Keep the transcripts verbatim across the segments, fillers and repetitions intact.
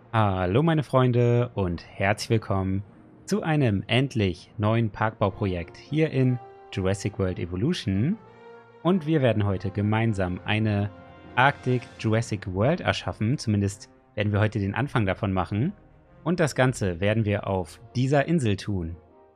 Hallo meine Freunde und herzlich willkommen zu einem endlich neuen Parkbauprojekt hier in Jurassic World Evolution. Und wir werden heute gemeinsam eine Arctic Jurassic World erschaffen. Zumindest werden wir heute den Anfang davon machen. Und das Ganze werden wir auf dieser Insel tun.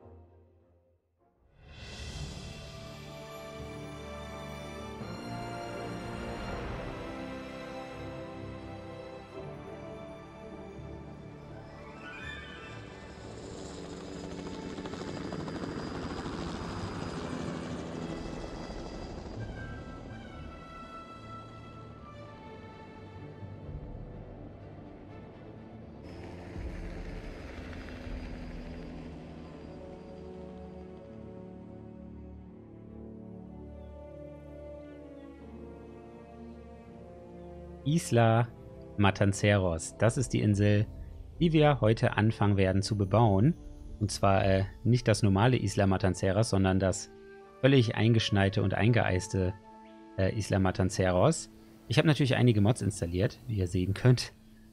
Isla Matanceros. Das ist die Insel, die wir heute anfangen werden zu bebauen. Und zwar äh, nicht das normale Isla Matanceros, sondern das völlig eingeschneite und eingeeiste äh, Isla Matanceros. Ich habe natürlich einige Mods installiert, wie ihr sehen könnt.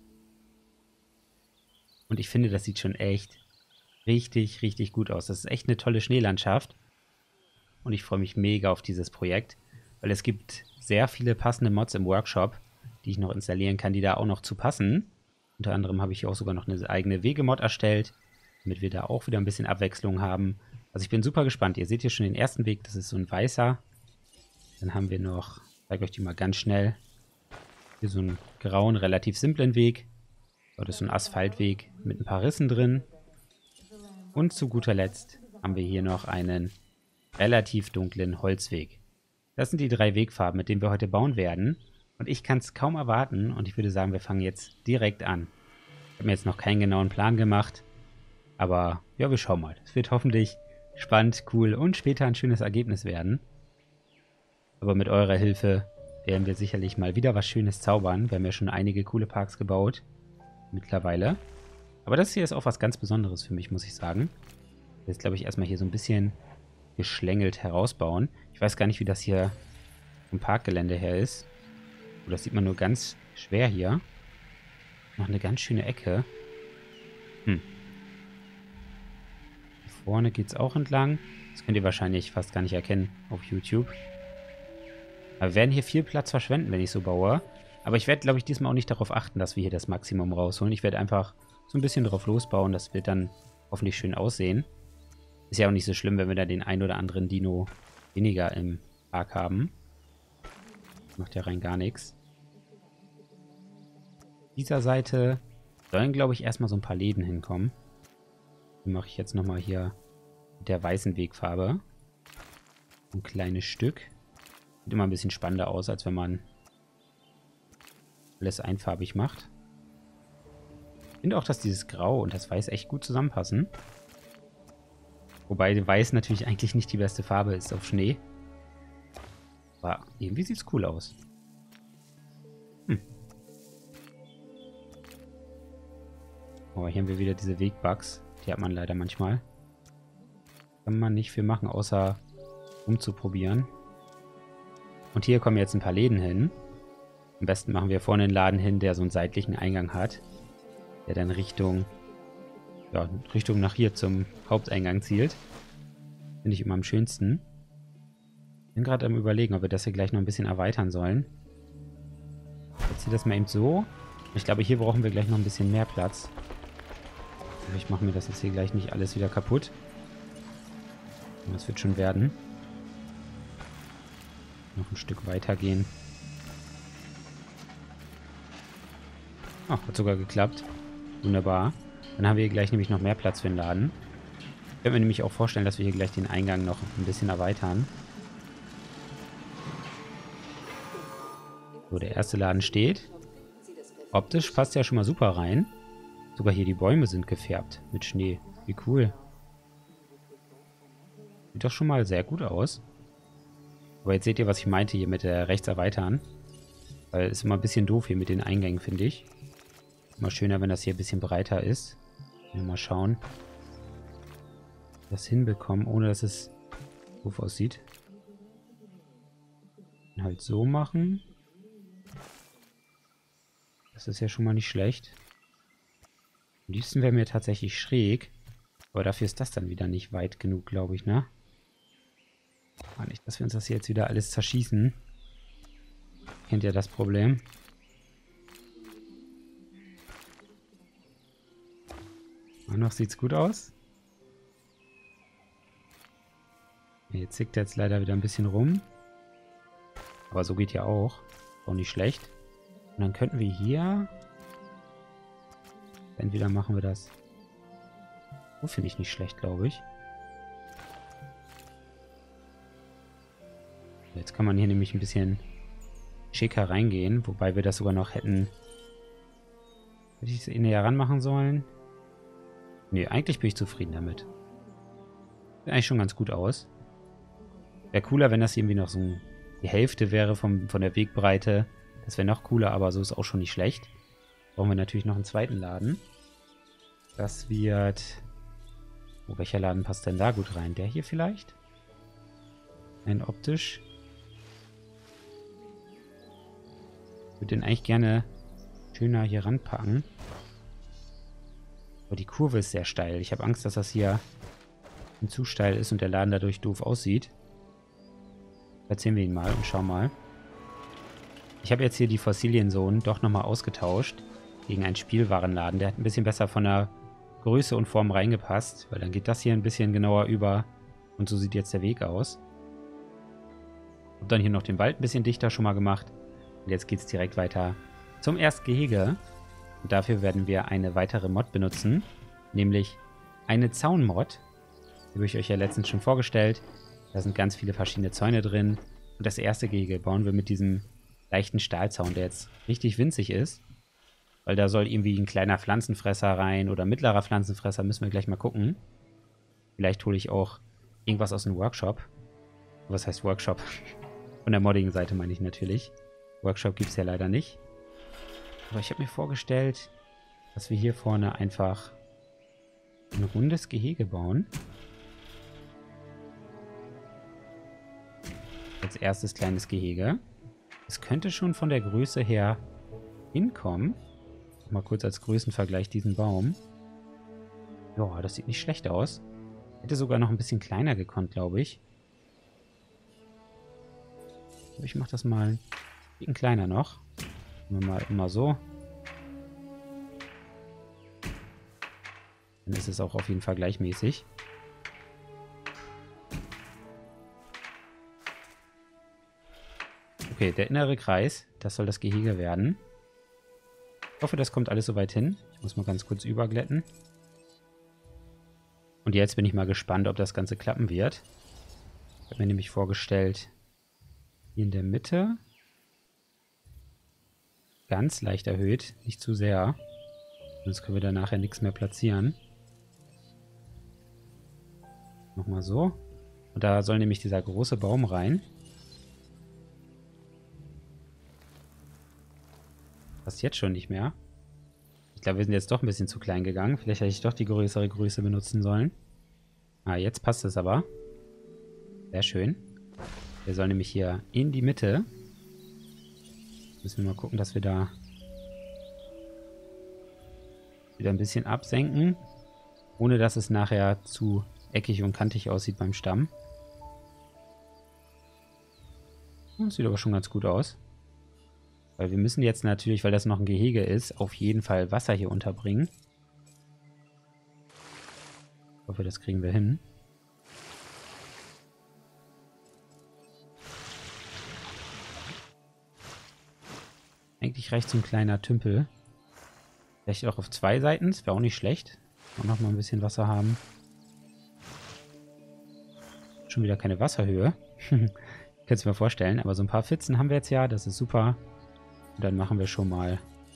Und ich finde, das sieht schon echt richtig, richtig gut aus. Das ist echt eine tolle Schneelandschaft. Und ich freue mich mega auf dieses Projekt, weil es gibt sehr viele passende Mods im Workshop, die ich noch installieren kann, die da auch noch zu passen. Unter anderem habe ich hier auch sogar noch eine eigene Wegemod erstellt, damit wir da auch wieder ein bisschen Abwechslung haben. Also ich bin super gespannt. Ihr seht hier schon den ersten Weg, das ist so ein weißer. Dann haben wir noch, ich zeige euch die mal ganz schnell, hier so einen grauen, relativ simplen Weg. Das ist so ein Asphaltweg mit ein paar Rissen drin. Und zu guter Letzt haben wir hier noch einen relativ dunklen Holzweg. Das sind die drei Wegfarben, mit denen wir heute bauen werden. Und ich kann es kaum erwarten und ich würde sagen, wir fangen jetzt direkt an. Ich habe mir jetzt noch keinen genauen Plan gemacht, aber ja, wir schauen mal. Es wird hoffentlich spannend, cool und später ein schönes Ergebnis werden. Aber mit eurer Hilfe werden wir sicherlich mal wieder was Schönes zaubern. Wir haben ja schon einige coole Parks gebaut mittlerweile. Aber das hier ist auch was ganz Besonderes für mich, muss ich sagen. Jetzt glaube ich erstmal hier so ein bisschen geschlängelt herausbauen. Ich weiß gar nicht, wie das hier vom Parkgelände her ist. Oh, das sieht man nur ganz schwer hier. Noch eine ganz schöne Ecke. Hm. Hier vorne geht es auch entlang. Das könnt ihr wahrscheinlich fast gar nicht erkennen auf YouTube. Aber wir werden hier viel Platz verschwenden, wenn ich so baue. Aber ich werde, glaube ich, diesmal auch nicht darauf achten, dass wir hier das Maximum rausholen. Ich werde einfach so ein bisschen drauf losbauen. Das wird dann hoffentlich schön aussehen. Ist ja auch nicht so schlimm, wenn wir da den ein oder anderen Dino weniger im Park haben. Macht ja rein gar nichts. Dieser Seite sollen, glaube ich, erstmal so ein paar Läden hinkommen. Die mache ich jetzt nochmal hier mit der weißen Wegfarbe. Ein kleines Stück. Sieht immer ein bisschen spannender aus, als wenn man alles einfarbig macht. Ich finde auch, dass dieses Grau und das Weiß echt gut zusammenpassen. Wobei Weiß natürlich eigentlich nicht die beste Farbe ist auf Schnee. Aber irgendwie sieht es cool aus. Hm. Oh, hier haben wir wieder diese Wegbugs. Die hat man leider manchmal. Kann man nicht viel machen, außer umzuprobieren. Und hier kommen jetzt ein paar Läden hin. Am besten machen wir vorne einen Laden hin, der so einen seitlichen Eingang hat. Der dann Richtung, ja, Richtung nach hier zum Haupteingang zielt. Finde ich immer am schönsten. Bin gerade am Überlegen, ob wir das hier gleich noch ein bisschen erweitern sollen. Jetzt hier das mal eben so. Ich glaube, hier brauchen wir gleich noch ein bisschen mehr Platz. Vielleicht machen wir das jetzt hier gleich nicht alles wieder kaputt. Das wird schon werden. Noch ein Stück weiter gehen. Oh, hat sogar geklappt. Wunderbar. Dann haben wir hier gleich nämlich noch mehr Platz für den Laden. Ich könnte mir nämlich auch vorstellen, dass wir hier gleich den Eingang noch ein bisschen erweitern. So, der erste Laden steht. Optisch passt ja schon mal super rein. Sogar hier die Bäume sind gefärbt mit Schnee. Wie cool. Sieht doch schon mal sehr gut aus. Aber jetzt seht ihr, was ich meinte hier mit der rechts erweitern. Weil es ist immer ein bisschen doof hier mit den Eingängen, finde ich. Immer schöner, wenn das hier ein bisschen breiter ist. Mal schauen. Das hinbekommen, ohne dass es doof aussieht. Und halt so machen. Das ist ja schon mal nicht schlecht. Am liebsten wäre mir tatsächlich schräg. Aber dafür ist das dann wieder nicht weit genug, glaube ich, ne? Aber nicht, dass wir uns das hier jetzt wieder alles zerschießen. Kennt ihr das Problem? Und noch sieht's gut aus. Hier zickt er jetzt leider wieder ein bisschen rum. Aber so geht ja auch. Auch nicht schlecht. Und dann könnten wir hier... Entweder machen wir das... So finde ich nicht schlecht, glaube ich. Jetzt kann man hier nämlich ein bisschen schicker reingehen. Wobei wir das sogar noch hätten... Hätte ich es eh näher ranmachen sollen? Nee, eigentlich bin ich zufrieden damit. Sieht eigentlich schon ganz gut aus. Wäre cooler, wenn das irgendwie noch so die Hälfte wäre vom, von der Wegbreite. Das wäre noch cooler, aber so ist auch schon nicht schlecht. Brauchen wir natürlich noch einen zweiten Laden. Das wird... Oh, welcher Laden passt denn da gut rein? Der hier vielleicht? Ein optisch. Ich würde den eigentlich gerne schöner hier ranpacken. Aber die Kurve ist sehr steil. Ich habe Angst, dass das hier zu steil ist und der Laden dadurch doof aussieht. Erzählen wir ihn mal und schauen mal. Ich habe jetzt hier die Fossilien-Zone doch nochmal ausgetauscht gegen einen Spielwarenladen. Der hat ein bisschen besser von der Größe und Form reingepasst, weil dann geht das hier ein bisschen genauer über und so sieht jetzt der Weg aus. Hab dann hier noch den Wald ein bisschen dichter schon mal gemacht und jetzt geht es direkt weiter zum Erstgehege. Und dafür werden wir eine weitere Mod benutzen, nämlich eine Zaunmod. Die habe ich euch ja letztens schon vorgestellt. Da sind ganz viele verschiedene Zäune drin. Und das erste Gehege bauen wir mit diesem leichten Stahlzaun, der jetzt richtig winzig ist. Weil da soll irgendwie ein kleiner Pflanzenfresser rein oder mittlerer Pflanzenfresser, müssen wir gleich mal gucken. Vielleicht hole ich auch irgendwas aus dem Workshop. Was heißt Workshop? Von der Modding-Seite meine ich natürlich. Workshop gibt es ja leider nicht. Aber ich habe mir vorgestellt, dass wir hier vorne einfach ein rundes Gehege bauen. Als erstes kleines Gehege. Es könnte schon von der Größe her hinkommen. Mal kurz als Größenvergleich diesen Baum. Ja, das sieht nicht schlecht aus. Hätte sogar noch ein bisschen kleiner gekonnt, glaube ich. Aber ich mache das mal ein bisschen kleiner noch. Machen wir mal immer so. Dann ist es auch auf jeden Fall gleichmäßig. Okay, der innere Kreis, das soll das Gehege werden. Ich hoffe, das kommt alles soweit hin. Ich muss mal ganz kurz überglätten. Und jetzt bin ich mal gespannt, ob das Ganze klappen wird. Ich habe mir nämlich vorgestellt, hier in der Mitte ganz leicht erhöht, nicht zu sehr. Sonst können wir da nachher nichts mehr platzieren. Nochmal so. Und da soll nämlich dieser große Baum rein. Passt jetzt schon nicht mehr. Ich glaube, wir sind jetzt doch ein bisschen zu klein gegangen. Vielleicht hätte ich doch die größere Größe benutzen sollen. Ah, jetzt passt es aber. Sehr schön. Der soll nämlich hier in die Mitte. Müssen wir mal gucken, dass wir da wieder ein bisschen absenken. Ohne dass es nachher zu eckig und kantig aussieht beim Stamm. Das sieht aber schon ganz gut aus. Weil wir müssen jetzt natürlich, weil das noch ein Gehege ist, auf jeden Fall Wasser hier unterbringen. Ich hoffe, das kriegen wir hin. Eigentlich reicht so ein kleiner Tümpel. Vielleicht auch auf zwei Seiten, das wäre auch nicht schlecht. Und noch mal ein bisschen Wasser haben. Schon wieder keine Wasserhöhe. Könnt ihr mir vorstellen, aber so ein paar Pfützen haben wir jetzt ja, das ist super. Und dann machen wir schon mal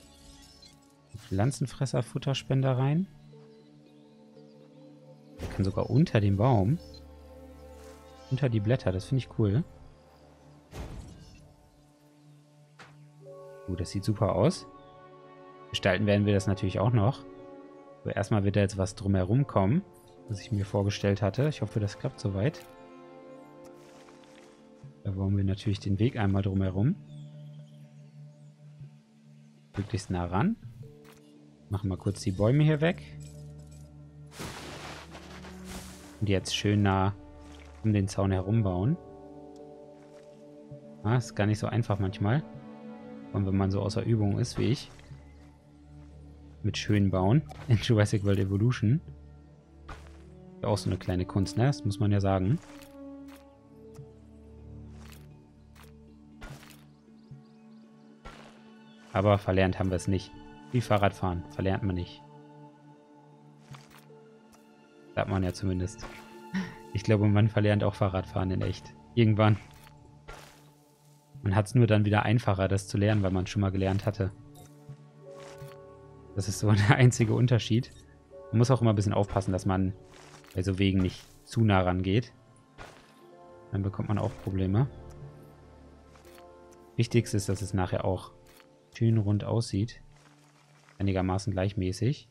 Pflanzenfresser-Futterspender rein. Der kann sogar unter dem Baum. Unter die Blätter, das finde ich cool. Gut, das sieht super aus. Gestalten werden wir das natürlich auch noch. Aber erstmal wird da jetzt was drumherum kommen, was ich mir vorgestellt hatte. Ich hoffe, das klappt soweit. Da bauen wir natürlich den Weg einmal drumherum. Möglichst nah ran. Machen wir kurz die Bäume hier weg. Und jetzt schön nah um den Zaun herum bauen. Ah, ist gar nicht so einfach manchmal. Und wenn man so außer Übung ist wie ich. Mit schön bauen in Jurassic World Evolution. Auch so eine kleine Kunst, ne? Das muss man ja sagen. Aber verlernt haben wir es nicht. Wie Fahrradfahren. Verlernt man nicht. Sagt man ja zumindest. Ich glaube, man verlernt auch Fahrradfahren in echt. Irgendwann. Man hat es nur dann wieder einfacher, das zu lernen, weil man es schon mal gelernt hatte. Das ist so der einzige Unterschied. Man muss auch immer ein bisschen aufpassen, dass man bei so Wegen nicht zu nah rangeht. Dann bekommt man auch Probleme. Wichtigste ist, dass es nachher auch schön rund aussieht. Einigermaßen gleichmäßig.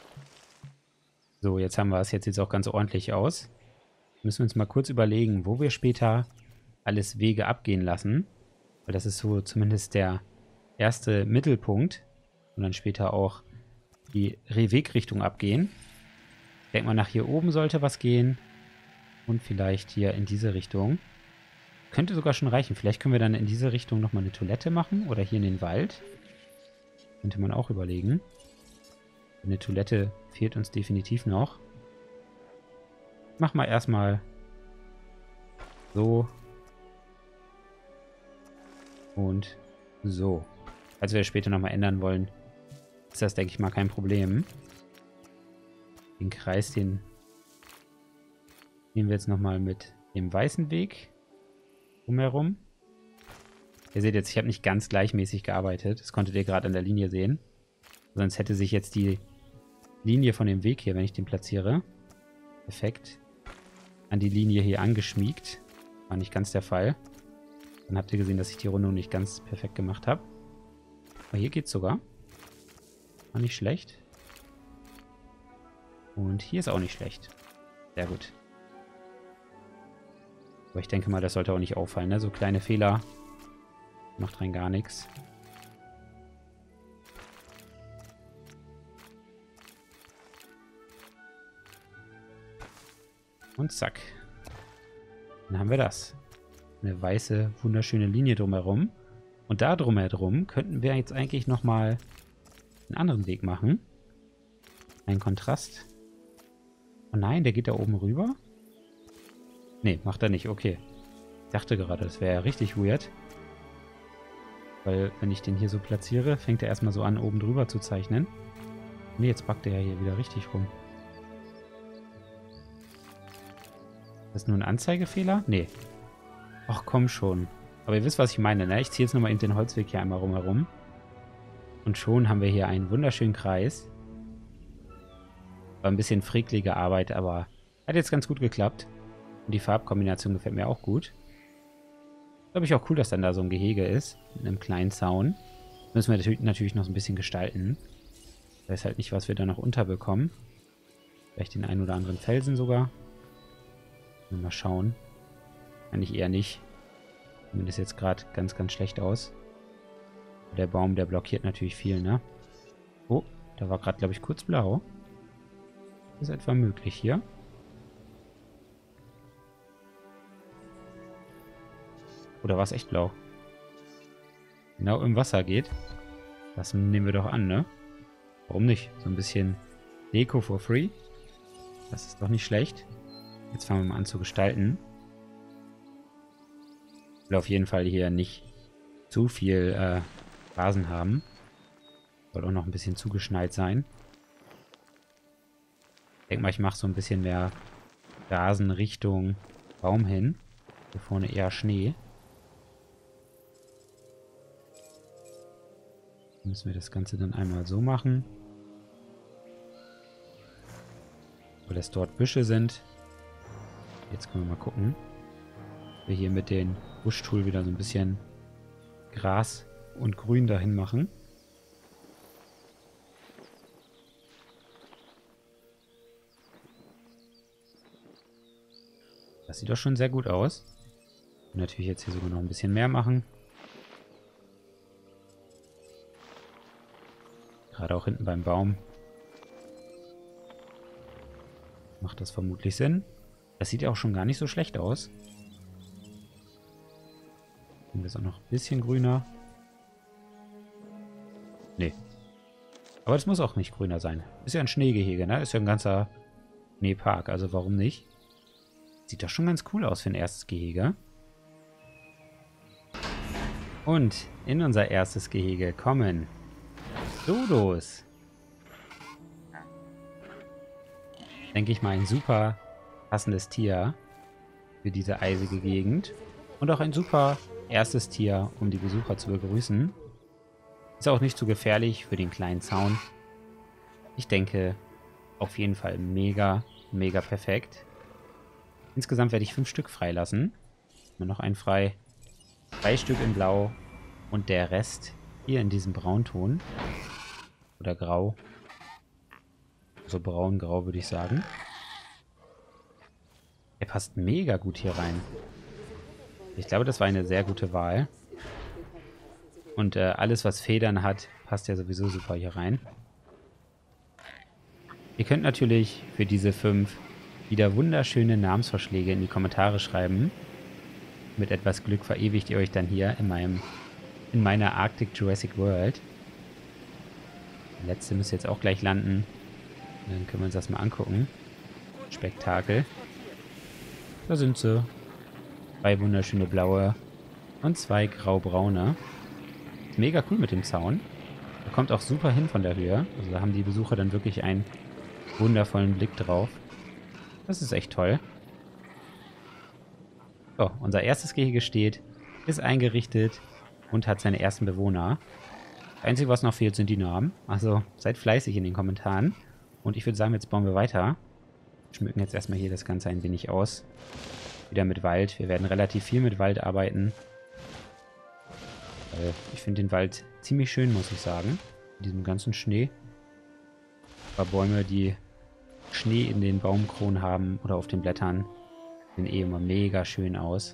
So, jetzt haben wir es. Jetzt sieht es auch ganz ordentlich aus. Müssen wir uns mal kurz überlegen, wo wir später alles Wege abgehen lassen. Weil das ist so zumindest der erste Mittelpunkt. Und dann später auch die Wegrichtung abgehen. Ich denke mal, nach hier oben sollte was gehen. Und vielleicht hier in diese Richtung. Könnte sogar schon reichen. Vielleicht können wir dann in diese Richtung nochmal eine Toilette machen. Oder hier in den Wald. Könnte man auch überlegen. Eine Toilette fehlt uns definitiv noch. Mach mal erstmal so. Und so. Falls wir das später nochmal ändern wollen, ist das, denke ich mal, kein Problem. Den Kreis, den nehmen wir jetzt nochmal mit dem weißen Weg umherum. Ihr seht jetzt, ich habe nicht ganz gleichmäßig gearbeitet. Das konntet ihr gerade an der Linie sehen. Sonst hätte sich jetzt die Linie von dem Weg hier, wenn ich den platziere, perfekt an die Linie hier angeschmiegt. War nicht ganz der Fall. Dann habt ihr gesehen, dass ich die Rundung nicht ganz perfekt gemacht habe. Aber hier geht's sogar. War nicht schlecht. Und hier ist auch nicht schlecht. Sehr gut. Aber ich denke mal, das sollte auch nicht auffallen, ne? So kleine Fehler macht rein gar nichts. Und zack. Dann haben wir das. Eine weiße, wunderschöne Linie drumherum. Und da drumherum könnten wir jetzt eigentlich nochmal einen anderen Weg machen. Ein Kontrast. Oh nein, der geht da oben rüber? Nee, macht er nicht. Okay. Ich dachte gerade, das wäre ja richtig weird. Weil, wenn ich den hier so platziere, fängt er erstmal so an, oben drüber zu zeichnen. Nee, jetzt packt er ja hier wieder richtig rum. Das ist nur ein Anzeigefehler? Nee. Ach komm schon. Aber ihr wisst, was ich meine, ne? Ich ziehe jetzt nochmal eben den Holzweg hier einmal rumherum. Und schon haben wir hier einen wunderschönen Kreis. War ein bisschen fricklige Arbeit, aber hat jetzt ganz gut geklappt. Und die Farbkombination gefällt mir auch gut. Glaube ich auch cool, dass dann da so ein Gehege ist. Mit einem kleinen Zaun. Müssen wir natürlich noch so ein bisschen gestalten. Ich weiß halt nicht, was wir da noch unterbekommen. Vielleicht den einen oder anderen Felsen sogar. Mal schauen. Eigentlich eher nicht. Zumindest jetzt gerade ganz, ganz schlecht aus. Der Baum, der blockiert natürlich viel, ne? Oh, da war gerade, glaube ich, kurz blau. Ist etwa möglich hier. Oder war es echt blau? Genau im Wasser geht. Das nehmen wir doch an, ne? Warum nicht? So ein bisschen Deko for free. Das ist doch nicht schlecht. Jetzt fangen wir mal an zu gestalten. Ich will auf jeden Fall hier nicht zu viel äh, Rasen haben. Soll auch noch ein bisschen zugeschneit sein. Ich denke mal, ich mache so ein bisschen mehr Rasen Richtung Baum hin. Hier vorne eher Schnee. Dann müssen wir das Ganze dann einmal so machen. Weil das dort Büsche sind. Jetzt können wir mal gucken. Wir hier mit den Buschtool wieder so ein bisschen Gras und Grün dahin machen. Das sieht doch schon sehr gut aus. Und natürlich jetzt hier sogar noch ein bisschen mehr machen. Gerade Gerade auch hinten beim Baum. Macht das vermutlich Sinn. Das sieht ja auch schon gar nicht so schlecht aus. Nehmen wir es auch noch ein bisschen grüner. Nee. Aber das muss auch nicht grüner sein. Ist ja ein Schneegehege, ne? Ist ja ein ganzer Schneepark, also warum nicht? Sieht doch schon ganz cool aus für ein erstes Gehege. Und in unser erstes Gehege kommen Dodos. Denke ich mal ein super passendes Tier für diese eisige Gegend. Und auch ein super erstes Tier, um die Besucher zu begrüßen. Ist auch nicht zu gefährlich für den kleinen Zaun. Ich denke, auf jeden Fall mega, mega perfekt. Insgesamt werde ich fünf Stück freilassen. Nur noch ein frei. Drei Stück in Blau und der Rest hier in diesem Braunton. Oder Grau. So braun-grau würde ich sagen. Er passt mega gut hier rein. Ich glaube, das war eine sehr gute Wahl. Und äh, alles, was Federn hat, passt ja sowieso super hier rein. Ihr könnt natürlich für diese fünf wieder wunderschöne Namensvorschläge in die Kommentare schreiben. Mit etwas Glück verewigt ihr euch dann hier in meinem in meiner Arctic Jurassic World. Die letzte müsste jetzt auch gleich landen. Und dann können wir uns das mal angucken. Spektakel. Da sind sie. Zwei wunderschöne blaue und zwei grau-braune. Mega cool mit dem Zaun. Da kommt auch super hin von der Höhe. Also da haben die Besucher dann wirklich einen wundervollen Blick drauf. Das ist echt toll. So, unser erstes Gehege steht, ist eingerichtet und hat seine ersten Bewohner. Das Einzige, was noch fehlt, sind die Namen. Also seid fleißig in den Kommentaren. Und ich würde sagen, jetzt bauen wir weiter. Schmücken jetzt erstmal hier das Ganze ein wenig aus. Wieder mit Wald. Wir werden relativ viel mit Wald arbeiten. Äh, ich finde den Wald ziemlich schön, muss ich sagen. Mit diesem ganzen Schnee. Ein paar Bäume, die Schnee in den Baumkronen haben oder auf den Blättern, sehen eh immer mega schön aus.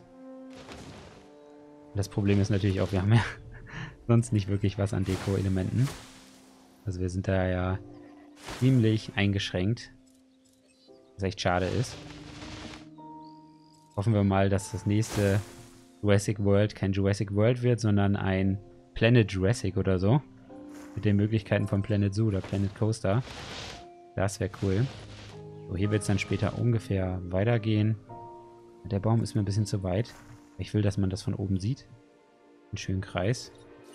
Das Problem ist natürlich auch, wir haben ja sonst nicht wirklich was an Deko-Elementen. Also wir sind da ja ziemlich eingeschränkt. Was echt schade ist. Hoffen wir mal, dass das nächste Jurassic World kein Jurassic World wird, sondern ein Planet Jurassic oder so. Mit den Möglichkeiten von Planet Zoo oder Planet Coaster. Das wäre cool. So, hier wird es dann später ungefähr weitergehen. Der Baum ist mir ein bisschen zu weit. Ich will, dass man das von oben sieht. Einen schönen Kreis.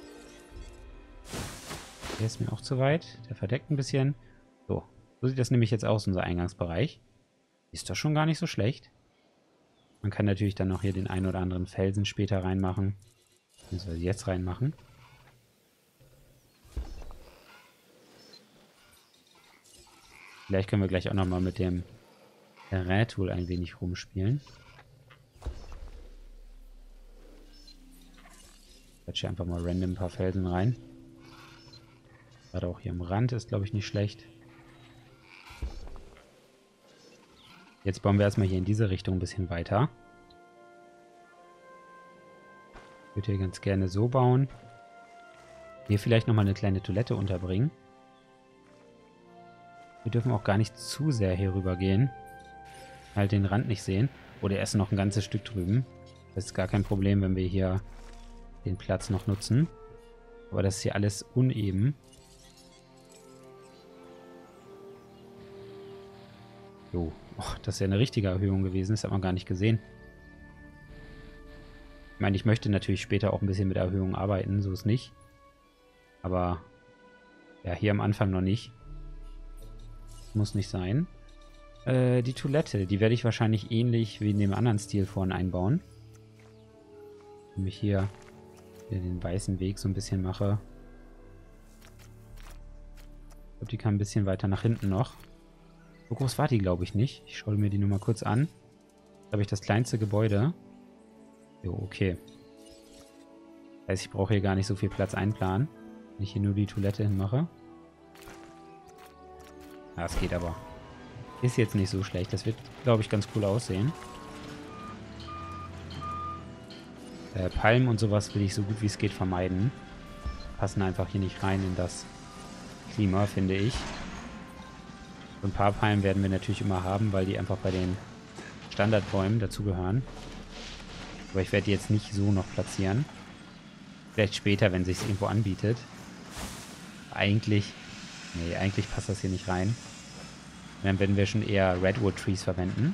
Der ist mir auch zu weit. Der verdeckt ein bisschen. So, so sieht das nämlich jetzt aus, unser Eingangsbereich. Ist doch schon gar nicht so schlecht. Man kann natürlich dann noch hier den einen oder anderen Felsen später reinmachen. Beziehungsweise jetzt reinmachen. Vielleicht können wir gleich auch nochmal mit dem Terrain-Tool ein wenig rumspielen. Ich quetsche einfach mal random ein paar Felsen rein. Gerade auch hier am Rand ist, glaube ich, nicht schlecht. Jetzt bauen wir erstmal hier in diese Richtung ein bisschen weiter. Ich würde hier ganz gerne so bauen. Hier vielleicht nochmal eine kleine Toilette unterbringen. Wir dürfen auch gar nicht zu sehr hier rüber gehen. Halt den Rand nicht sehen. Oder erst noch ein ganzes Stück drüben. Das ist gar kein Problem, wenn wir hier den Platz noch nutzen. Aber das ist hier alles uneben. Jo. Oh, das ist ja eine richtige Erhöhung gewesen. Das hat man gar nicht gesehen. Ich meine, ich möchte natürlich später auch ein bisschen mit Erhöhungen arbeiten. So ist nicht. Aber ja, hier am Anfang noch nicht. Muss nicht sein. Äh, die Toilette, die werde ich wahrscheinlich ähnlich wie in dem anderen Stil vorhin einbauen. Wenn ich hier, hier den weißen Weg so ein bisschen mache. Ich glaube, die kann ein bisschen weiter nach hinten noch. So groß war die, glaube ich, nicht. Ich schaue mir die nur mal kurz an. Da habe ich das kleinste Gebäude. Jo, okay. Das heißt, ich brauche hier gar nicht so viel Platz einplanen, wenn ich hier nur die Toilette hinmache. Ja, es geht aber. Ist jetzt nicht so schlecht. Das wird, glaube ich, ganz cool aussehen. Äh, Palmen und sowas will ich so gut wie es geht vermeiden. Passen einfach hier nicht rein in das Klima, finde ich. So ein paar Palmen werden wir natürlich immer haben, weil die einfach bei den Standardbäumen dazugehören. Aber ich werde die jetzt nicht so noch platzieren. Vielleicht später, wenn sich es irgendwo anbietet. Eigentlich, nee, eigentlich passt das hier nicht rein. Dann werden wir schon eher Redwood Trees verwenden.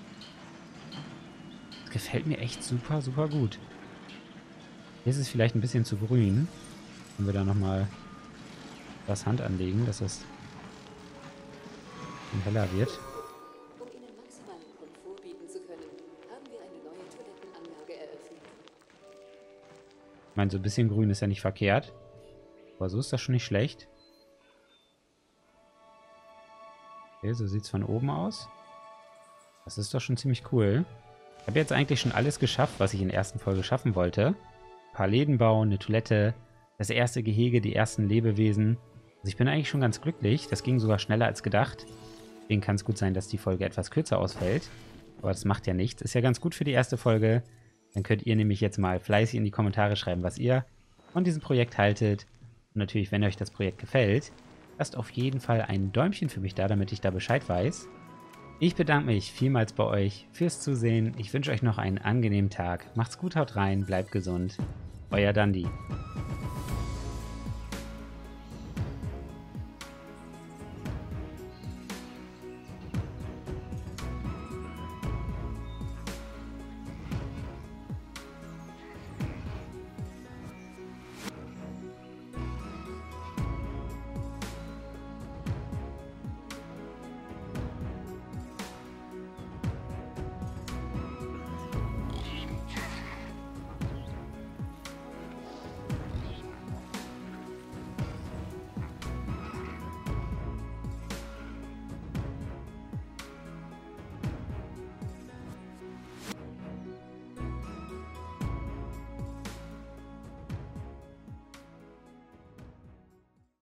Das gefällt mir echt super, super gut. Hier ist es vielleicht ein bisschen zu grün. Wenn wir da nochmal das Hand anlegen, dass es heller wird. Um Ihnen maximalen Komfort bieten zu können, haben wir eine neue Toilettenanlage eröffnet. Ich meine, so ein bisschen grün ist ja nicht verkehrt. Aber so ist das schon nicht schlecht. Okay, so sieht es von oben aus. Das ist doch schon ziemlich cool. Ich habe jetzt eigentlich schon alles geschafft, was ich in der ersten Folge schaffen wollte. Ein paar Läden bauen, eine Toilette, das erste Gehege, die ersten Lebewesen. Also ich bin eigentlich schon ganz glücklich. Das ging sogar schneller als gedacht. Deswegen kann es gut sein, dass die Folge etwas kürzer ausfällt. Aber das macht ja nichts. Ist ja ganz gut für die erste Folge. Dann könnt ihr nämlich jetzt mal fleißig in die Kommentare schreiben, was ihr von diesem Projekt haltet. Und natürlich, wenn euch das Projekt gefällt, lasst auf jeden Fall ein Däumchen für mich da, damit ich da Bescheid weiß. Ich bedanke mich vielmals bei euch fürs Zusehen. Ich wünsche euch noch einen angenehmen Tag. Macht's gut, haut rein, bleibt gesund. Euer Dandi.